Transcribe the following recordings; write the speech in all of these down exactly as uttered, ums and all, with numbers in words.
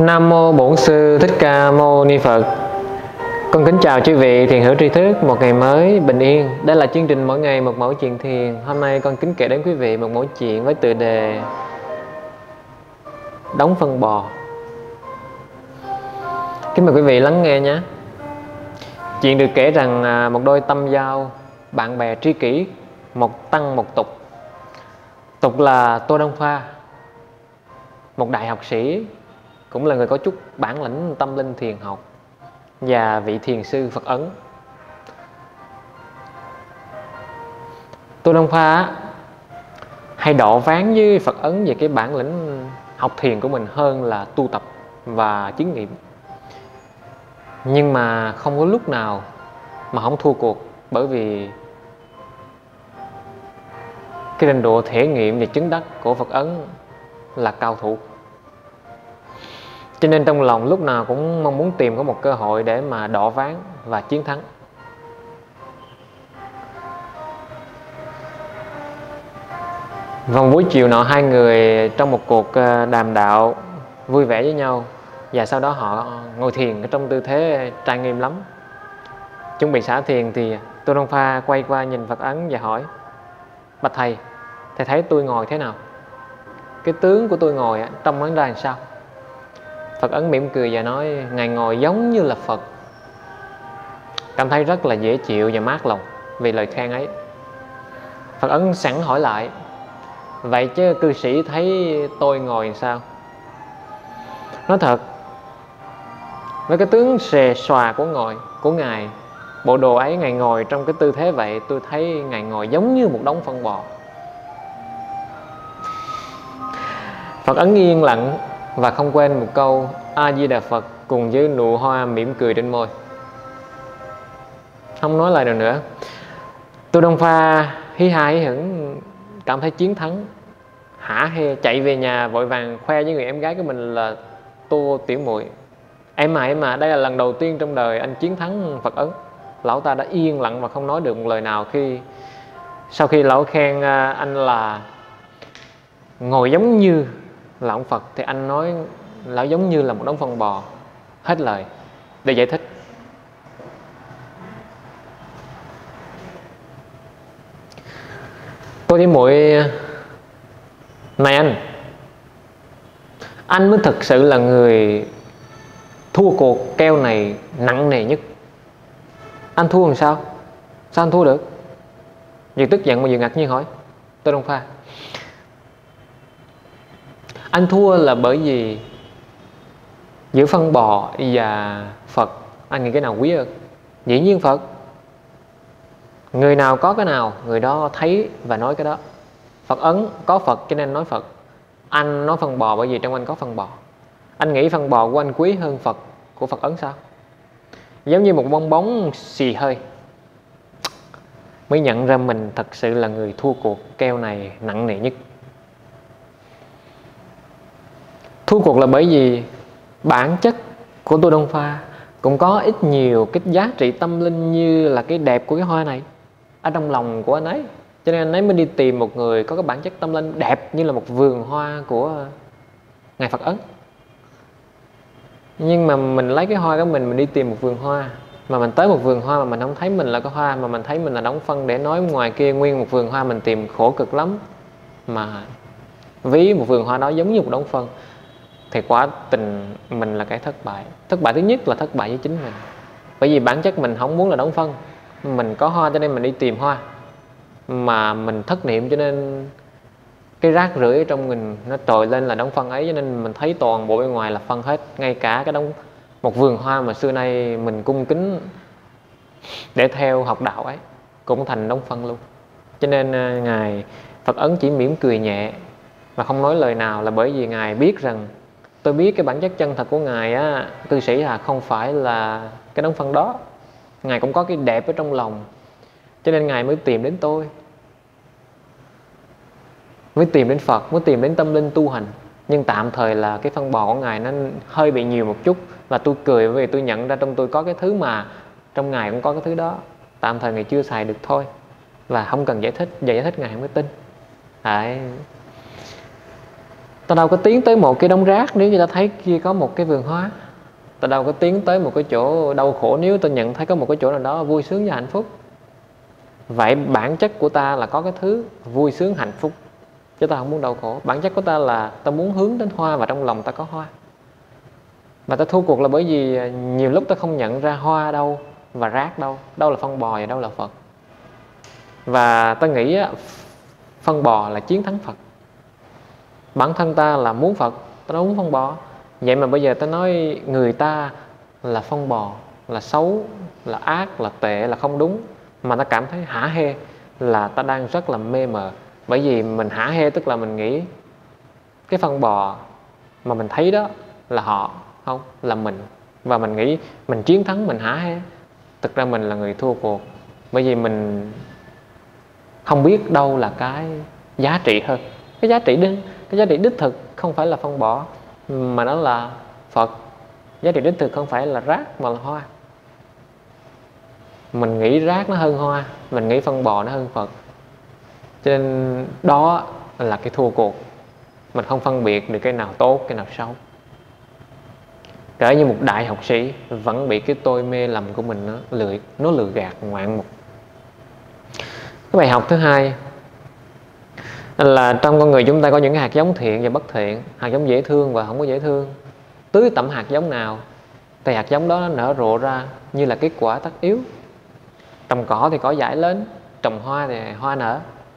Nam mô Bổn Sư Thích Ca Mâu Ni Phật. Con kính chào quý vị thiền hữu tri thức một ngày mới bình yên. Đây là chương trình mỗi ngày một mẫu chuyện thiền. Hôm nay con kính kể đến quý vị một mẫu chuyện với tựa đề Đóng phân bò. Kính mời quý vị lắng nghe nhé. Chuyện được kể rằng một đôi tâm giao, bạn bè tri kỷ, một tăng một tục. Tục là Tô Đông Pha, một đại học sĩ, cũng là người có chút bản lĩnh tâm linh thiền học, và vị thiền sư Phật Ấn. Tô Đông Pha hay độ ván với Phật Ấn về cái bản lĩnh học thiền của mình hơn là tu tập và chứng nghiệm. Nhưng mà không có lúc nào mà không thua cuộc, bởi vì cái trình độ thể nghiệm và chứng đắc của Phật Ấn là cao thủ. Cho nên trong lòng lúc nào cũng mong muốn tìm có một cơ hội để mà đọ ván và chiến thắng. Vào buổi chiều nọ, hai người trong một cuộc đàm đạo vui vẻ với nhau, và sau đó họ ngồi thiền trong tư thế trang nghiêm lắm. Chuẩn bị xả thiền thì Tô Đông Pha quay qua nhìn Phật Ấn và hỏi: "Bạch thầy, thầy thấy tôi ngồi thế nào? Cái tướng của tôi ngồi trông nó ra làm sao?" Phật Ấn mỉm cười và nói: "Ngài ngồi giống như là Phật." Cảm thấy rất là dễ chịu và mát lòng vì lời khen ấy. Phật Ấn sẵn hỏi lại: "Vậy chứ cư sĩ thấy tôi ngồi làm sao?" Nói thật, với cái tướng xề xòa của ngồi của ngài, bộ đồ ấy, ngài ngồi trong cái tư thế vậy, tôi thấy ngài ngồi giống như một đống phân bò. Phật Ấn yên lặng và không quên một câu A Di Đà Phật cùng với nụ hoa mỉm cười trên môi, không nói lời nào nữa. Tô Đông Pha hí ha hí hửng, cảm thấy chiến thắng, hả hê chạy về nhà vội vàng khoe với người em gái của mình là: "Tô tiểu muội, em mà em mà đây là lần đầu tiên trong đời anh chiến thắng Phật Ấn." Lão ta đã yên lặng và không nói được một lời nào khi sau khi lão khen anh là ngồi giống như là ông Phật, thì anh nói lão giống như là một đống phân bò. Hết lời để giải thích. Tôi với muội này, anh anh mới thực sự là người thua cuộc keo này nặng nề nhất. Anh thua làm sao? Sao anh thua được? Vừa tức giận mà vừa ngạc nhiên hỏi Tô Đông Pha: "Anh thua là bởi vì giữa phân bò và Phật, anh nghĩ cái nào quý hơn?" "Dĩ nhiên Phật. Người nào có cái nào, người đó thấy và nói cái đó. Phật Ấn có Phật cho nên nói Phật. Anh nói phân bò bởi vì trong anh có phân bò. Anh nghĩ phân bò của anh quý hơn Phật của Phật Ấn sao?" Giống như một bong bóng xì hơi, mới nhận ra mình thật sự là người thua cuộc keo này nặng nề nhất. Thua cuộc là bởi vì bản chất của Tô Đông Pha cũng có ít nhiều cái giá trị tâm linh như là cái đẹp của cái hoa này ở trong lòng của anh ấy. Cho nên anh ấy mới đi tìm một người có cái bản chất tâm linh đẹp như là một vườn hoa của Ngài Phật Ấn. Nhưng mà mình lấy cái hoa của mình, mình đi tìm một vườn hoa, mà mình tới một vườn hoa mà mình không thấy mình là cái hoa, mà mình thấy mình là đống phân, để nói ngoài kia nguyên một vườn hoa mình tìm khổ cực lắm, mà ví một vườn hoa đó giống như một đống phân, thì quả tình mình là cái thất bại. Thất bại thứ nhất là thất bại với chính mình, bởi vì bản chất mình không muốn là đống phân. Mình có hoa cho nên mình đi tìm hoa, mà mình thất niệm cho nên cái rác rưởi ở trong mình nó trồi lên là đống phân ấy, cho nên mình thấy toàn bộ bên ngoài là phân hết. Ngay cả cái đống một vườn hoa mà xưa nay mình cung kính để theo học đạo ấy cũng thành đống phân luôn. Cho nên Ngài Phật Ấn chỉ mỉm cười nhẹ và không nói lời nào, là bởi vì Ngài biết rằng tôi biết cái bản chất chân thật của Ngài á, cư sĩ là không phải là cái đống phân đó. Ngài cũng có cái đẹp ở trong lòng, cho nên Ngài mới tìm đến tôi, mới tìm đến Phật, mới tìm đến tâm linh tu hành. Nhưng tạm thời là cái phân bò của Ngài nó hơi bị nhiều một chút, và tôi cười bởi vì tôi nhận ra trong tôi có cái thứ mà trong Ngài cũng có cái thứ đó. Tạm thời Ngài chưa xài được thôi, và không cần giải thích, giờ giải thích Ngài không có tin. Đấy. Ta đâu có tiến tới một cái đống rác nếu như ta thấy kia có một cái vườn hoa. Ta đâu có tiến tới một cái chỗ đau khổ nếu ta nhận thấy có một cái chỗ nào đó vui sướng và hạnh phúc. Vậy bản chất của ta là có cái thứ vui sướng hạnh phúc, chứ ta không muốn đau khổ. Bản chất của ta là ta muốn hướng đến hoa và trong lòng ta có hoa. Mà ta thua cuộc là bởi vì nhiều lúc ta không nhận ra hoa đâu và rác đâu, đâu là phân bò và đâu là Phật. Và ta nghĩ phân bò là chiến thắng Phật. Bản thân ta là muốn Phật, ta đâu muốn phân bò. Vậy mà bây giờ ta nói người ta là phân bò, là xấu, là ác, là tệ, là không đúng, mà ta cảm thấy hả hê, là ta đang rất là mê mờ. Bởi vì mình hả hê tức là mình nghĩ cái phân bò mà mình thấy đó là họ, không, là mình. Và mình nghĩ mình chiến thắng, mình hả hê. Thực ra mình là người thua cuộc. Bởi vì mình không biết đâu là cái giá trị hơn. Cái giá trị đích, cái giá trị đích thực không phải là phân bò, mà nó là Phật. Giá trị đích thực không phải là rác mà là hoa. Mình nghĩ rác nó hơn hoa, mình nghĩ phân bò nó hơn Phật. Cho nên đó là cái thua cuộc. Mình không phân biệt được cái nào tốt, cái nào xấu. Kể như một đại học sĩ vẫn bị cái tôi mê lầm của mình nó lừa, nó lừa gạt ngoạn mục. Cái bài học thứ hai là trong con người chúng ta có những hạt giống thiện và bất thiện, hạt giống dễ thương và không có dễ thương. Tưới tẩm hạt giống nào thì hạt giống đó nó nở rộ ra như là kết quả tất yếu. Trồng cỏ thì cỏ dại lên, trồng hoa thì hoa nở.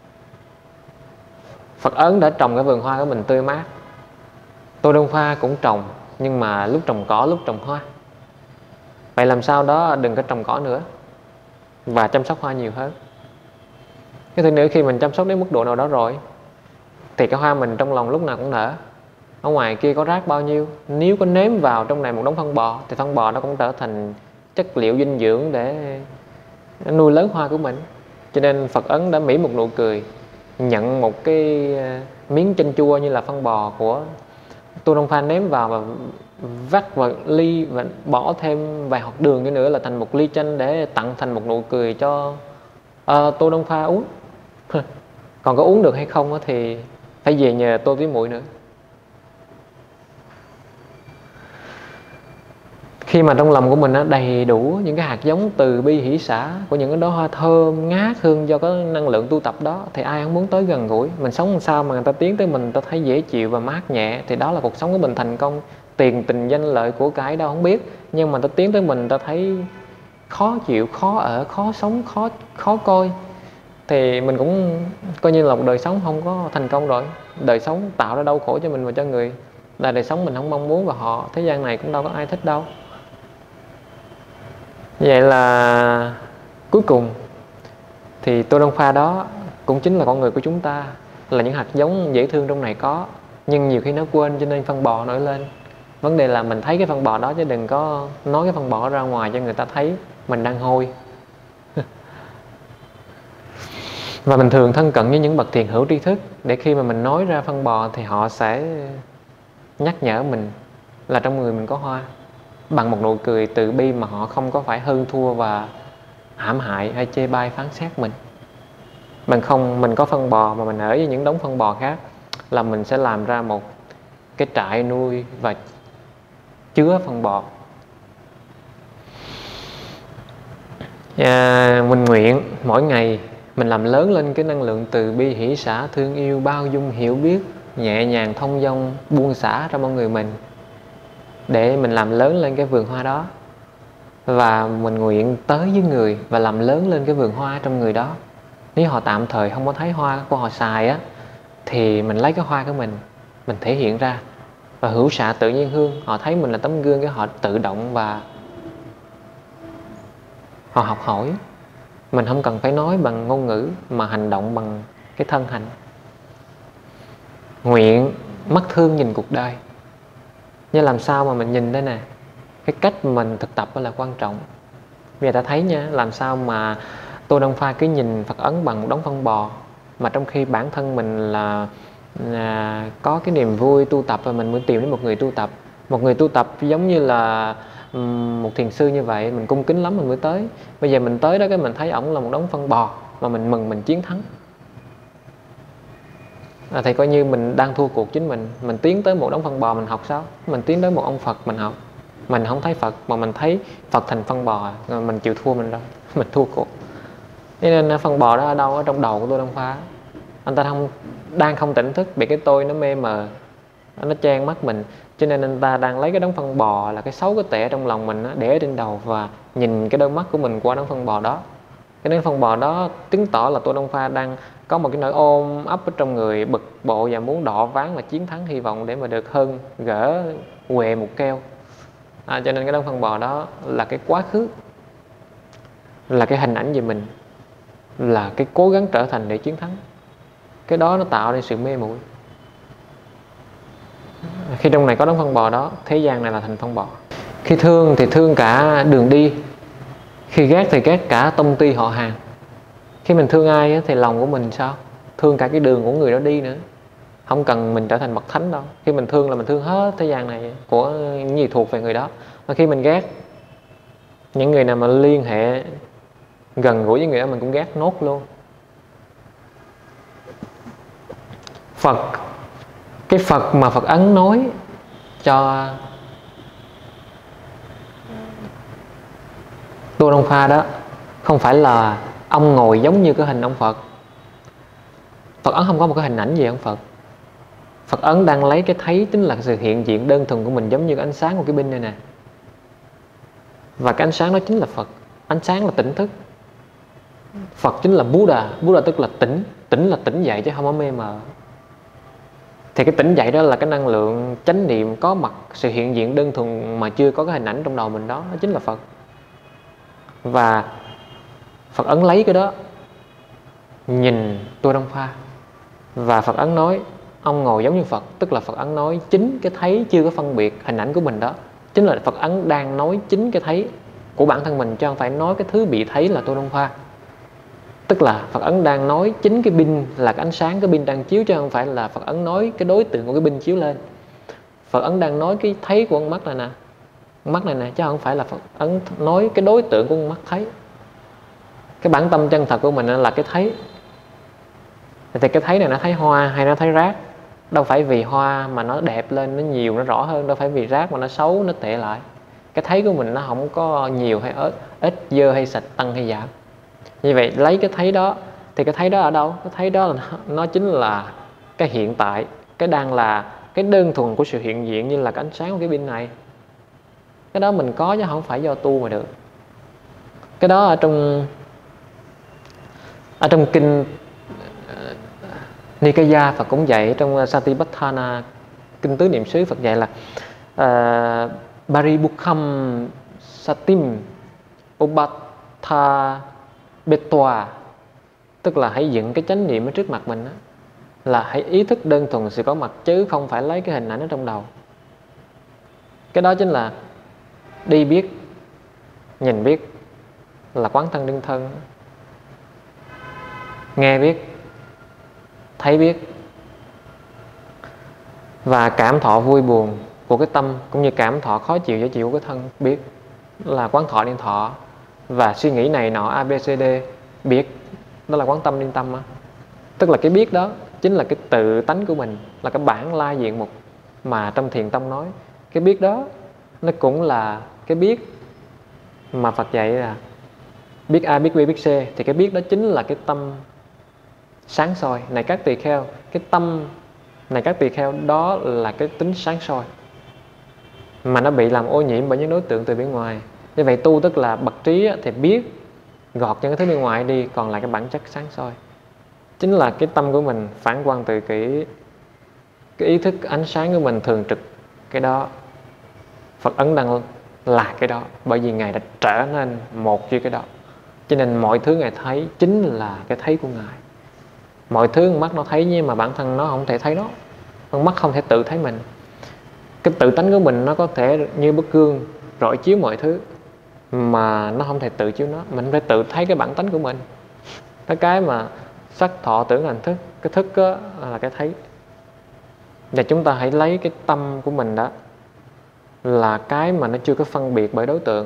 Phật Ấn đã trồng cái vườn hoa của mình tươi mát. Tô Đông Pha cũng trồng, nhưng mà lúc trồng cỏ lúc trồng hoa. Vậy làm sao đó đừng có trồng cỏ nữa và chăm sóc hoa nhiều hơn. Cái thứ nữa, khi mình chăm sóc đến mức độ nào đó rồi thì cái hoa mình trong lòng lúc nào cũng nở. Ở ngoài kia có rác bao nhiêu, nếu có nếm vào trong này một đống phân bò thì phân bò nó cũng trở thành chất liệu dinh dưỡng để nuôi lớn hoa của mình. Cho nên Phật Ấn đã mỉm một nụ cười, nhận một cái miếng chanh chua như là phân bò của Tu Đông Pha nếm vào và vắt vào ly và bỏ thêm vài hạt đường nữa là thành một ly chanh để tặng thành một nụ cười cho uh, Tu Đông Pha uống. Còn có uống được hay không thì phải về nhờ Tô Tí Muội nữa. Khi mà trong lòng của mình đầy đủ những cái hạt giống từ bi hỷ xả của những cái đóa hoa thơm ngát hương do có năng lượng tu tập đó, thì ai không muốn tới gần gũi. Mình sống làm sao mà người ta tiến tới mình, người ta thấy dễ chịu và mát nhẹ, thì đó là cuộc sống của mình thành công. Tiền tình danh lợi của cải đâu không biết, nhưng mà người ta tiến tới mình, người ta thấy khó chịu, khó ở, khó sống, khó khó coi, thì mình cũng coi như là một đời sống không có thành công rồi. Đời sống tạo ra đau khổ cho mình và cho người, là đời sống mình không mong muốn, và họ thế gian này cũng đâu có ai thích đâu. Vậy là cuối cùng thì Tô Đông Pha đó cũng chính là con người của chúng ta, là những hạt giống dễ thương trong này có, nhưng nhiều khi nó quên cho nên phân bò nổi lên. Vấn đề là mình thấy cái phân bò đó, chứ đừng có nói cái phân bò ra ngoài cho người ta thấy mình đang hôi. Và mình thường thân cận với những bậc thiền hữu tri thức, để khi mà mình nói ra phân bò thì họ sẽ nhắc nhở mình là trong người mình có hoa, bằng một nụ cười từ bi mà họ không có phải hơn thua và hãm hại hay chê bai phán xét mình. Bằng không mình có phân bò mà mình ở với những đống phân bò khác, là mình sẽ làm ra một cái trại nuôi và chứa phân bò. À, mình nguyện mỗi ngày mình làm lớn lên cái năng lượng từ bi hỷ xả, thương yêu, bao dung, hiểu biết, nhẹ nhàng, thông dong, buông xả trong con người mình, để mình làm lớn lên cái vườn hoa đó. Và mình nguyện tới với người và làm lớn lên cái vườn hoa trong người đó. Nếu họ tạm thời không có thấy hoa của họ xài á, thì mình lấy cái hoa của mình, mình thể hiện ra. Và hữu xạ tự nhiên hương, họ thấy mình là tấm gương, cái họ tự động và họ học hỏi. Mình không cần phải nói bằng ngôn ngữ, mà hành động bằng cái thân hành. Nguyện mắt thương nhìn cuộc đời. Nhưng làm sao mà mình nhìn đây nè, cái cách mình thực tập là quan trọng. Bây giờ ta thấy nha, làm sao mà Tô Đông Pha cứ nhìn Phật Ấn bằng một đống phân bò, mà trong khi bản thân mình là à, có cái niềm vui tu tập, và mình muốn tìm đến một người tu tập. Một người tu tập giống như là um, một thiền sư như vậy, mình cung kính lắm mình mới tới. Bây giờ mình tới đó cái mình thấy ổng là một đống phân bò, mà mình mừng mình chiến thắng. à, thì coi như mình đang thua cuộc chính mình. Mình tiến tới một đống phân bò mình học sao? Mình tiến tới một ông Phật mình học, mình không thấy Phật mà mình thấy Phật thành phân bò, mình chịu thua mình rồi, mình thua cuộc. Thế nên phân bò đó ở đâu? Ở trong đầu của Tô Đông Pha. Anh ta không đang không tỉnh thức, bị cái tôi nó mê mờ, nó che mắt mình, cho nên anh ta đang lấy cái đống phân bò là cái xấu cái tệ trong lòng mình để ở trên đầu và nhìn cái đôi mắt của mình qua đống phân bò đó. Cái đống phân bò đó chứng tỏ là Tô Đông Pha đang có một cái nỗi ôm ấp ở trong người, bực bội và muốn đọ ván và chiến thắng, hy vọng để mà được hơn gỡ què một keo. À, cho nên cái đống phân bò đó là cái quá khứ, là cái hình ảnh về mình, là cái cố gắng trở thành để chiến thắng. Cái đó nó tạo nên sự mê muội. Khi trong này có đống phân bò đó, thế gian này là thành phân bò. Khi thương thì thương cả đường đi, khi ghét thì ghét cả tông ty họ hàng. Khi mình thương ai thì lòng của mình sao? Thương cả cái đường của người đó đi nữa. Không cần mình trở thành bậc thánh đâu. Khi mình thương là mình thương hết thế gian này của những gì thuộc về người đó. Và khi mình ghét, những người nào mà liên hệ gần gũi với người đó mình cũng ghét nốt luôn. Phật, cái Phật mà Phật Ấn nói cho Tô Đông Pha đó không phải là ông ngồi giống như cái hình ông Phật. Phật Ấn không có một cái hình ảnh gì ông Phật. Phật Ấn đang lấy cái thấy, chính là sự hiện diện đơn thuần của mình, giống như cái ánh sáng của cái pin này nè. Và cái ánh sáng đó chính là Phật. Ánh sáng là tỉnh thức. Phật chính là Buddha. Buddha tức là tỉnh. Tỉnh là tỉnh dậy chứ không có mê mờ. Thì cái tỉnh dậy đó là cái năng lượng chánh niệm có mặt, sự hiện diện đơn thuần mà chưa có cái hình ảnh trong đầu mình đó, đó chính là Phật. Và Phật Ấn lấy cái đó nhìn Tô Đông Pha, và Phật Ấn nói ông ngồi giống như Phật. Tức là Phật Ấn nói chính cái thấy chưa có phân biệt hình ảnh của mình đó, chính là Phật Ấn đang nói chính cái thấy của bản thân mình, chứ không phải nói cái thứ bị thấy là Tô Đông Pha. Tức là Phật Ấn đang nói chính cái pin là cái ánh sáng cái pin đang chiếu, chứ không phải là Phật Ấn nói cái đối tượng của cái pin chiếu lên. Phật Ấn đang nói cái thấy của con mắt này nè, con mắt này nè, chứ không phải là Phật Ấn nói cái đối tượng của con mắt thấy. Cái bản tâm chân thật của mình là cái thấy. Thì cái thấy này nó thấy hoa hay nó thấy rác? Đâu phải vì hoa mà nó đẹp lên, nó nhiều, nó rõ hơn. Đâu phải vì rác mà nó xấu, nó tệ lại. Cái thấy của mình nó không có nhiều hay ít, ít dơ hay sạch, tăng hay giảm. Như vậy lấy cái thấy đó, thì cái thấy đó ở đâu? Cái thấy đó là nó, nó chính là cái hiện tại, cái đang là cái đơn thuần của sự hiện diện, như là cái ánh sáng của cái pin này. Cái đó mình có chứ không phải do tu mà được. Cái đó ở trong ở trong kinh uh, Nikaya Phật cũng dạy, trong Satipatthana kinh tứ niệm xứ Phật dạy là uh, Paribukham Satim Upattha Betwa, tức là hãy dựng cái chánh niệm ở trước mặt mình đó, là hãy ý thức đơn thuần sự có mặt, chứ không phải lấy cái hình ảnh ở trong đầu. Cái đó chính là đi biết, nhìn biết, là quán thân đương thân. Nghe biết, thấy biết, và cảm thọ vui buồn của cái tâm, cũng như cảm thọ khó chịu dễ chịu của cái thân biết, là quán thọ liên thọ. Và suy nghĩ này nọ a bê xê đê biết, đó là quán tâm liên tâm á. Tức là cái biết đó chính là cái tự tánh của mình, là cái bản la diện mục mà trong Thiền Tông nói. Cái biết đó nó cũng là cái biết mà Phật dạy là biết A, biết B, biết C. Thì cái biết đó chính là cái tâm sáng soi. Này các tỳ kheo, cái tâm này các tỳ kheo đó là cái tính sáng soi mà nó bị làm ô nhiễm bởi những đối tượng từ bên ngoài. Như vậy tu tức là bậc trí thì biết gọt những cái thứ bên ngoài đi, còn lại cái bản chất sáng soi chính là cái tâm của mình phản quang từ cái, cái ý thức ánh sáng của mình thường trực. Cái đó Phật Ấn đang là cái đó, bởi vì Ngài đã trở nên một với cái đó. Cho nên mọi thứ Ngài thấy chính là cái thấy của Ngài. Mọi thứ con mắt nó thấy, nhưng mà bản thân nó không thể thấy đó. Con mắt không thể tự thấy mình. Cái tự tánh của mình nó có thể như bức gương rọi chiếu mọi thứ, mà nó không thể tự chiếu nó. Mình phải tự thấy cái bản tánh của mình. Cái cái mà sắc thọ tưởng hành thức, cái thức đó là cái thấy. Và chúng ta hãy lấy cái tâm của mình đó là cái mà nó chưa có phân biệt bởi đối tượng,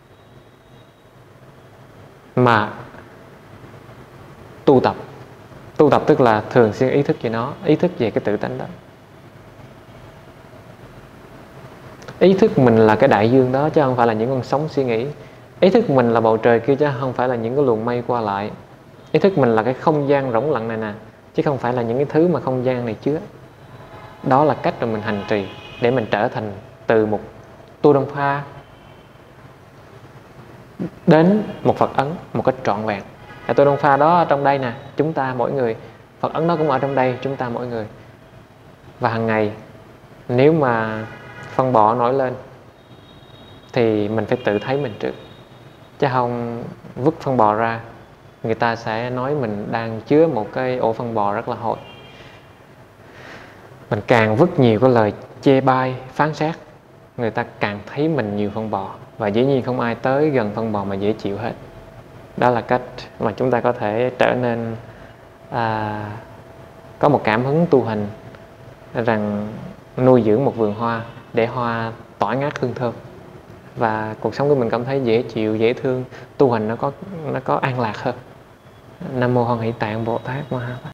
mà tu tập. Tu tập tức là thường xuyên ý thức về nó, ý thức về cái tự tánh đó. Ý thức mình là cái đại dương đó chứ không phải là những con sóng suy nghĩ. Ý thức mình là bầu trời kia chứ không phải là những cái luồng mây qua lại. Ý thức mình là cái không gian rỗng lặng này nè, chứ không phải là những cái thứ mà không gian này chứa. Đó là cách mà mình hành trì để mình trở thành từ một Tu Đông Pha đến một Phật Ấn một cách trọn vẹn. Và Tu Đông Pha đó ở trong đây nè, chúng ta mỗi người. Phật Ấn đó cũng ở trong đây, chúng ta mỗi người. Và hàng ngày nếu mà phân bò nổi lên thì mình phải tự thấy mình trước, chứ không vứt phân bò ra, người ta sẽ nói mình đang chứa một cái ổ phân bò rất là hôi. Mình càng vứt nhiều cái lời chê bai, phán xét, người ta càng thấy mình nhiều phân bò. Và dĩ nhiên không ai tới gần phân bò mà dễ chịu hết. Đó là cách mà chúng ta có thể trở nên à, có một cảm hứng tu hành, rằng nuôi dưỡng một vườn hoa để hoa tỏa ngát hương thơm, và cuộc sống của mình cảm thấy dễ chịu, dễ thương, tu hành nó có nó có an lạc hơn. Nam mô Hoan Hỷ Tạng Bồ Tát Ma Ha Tát.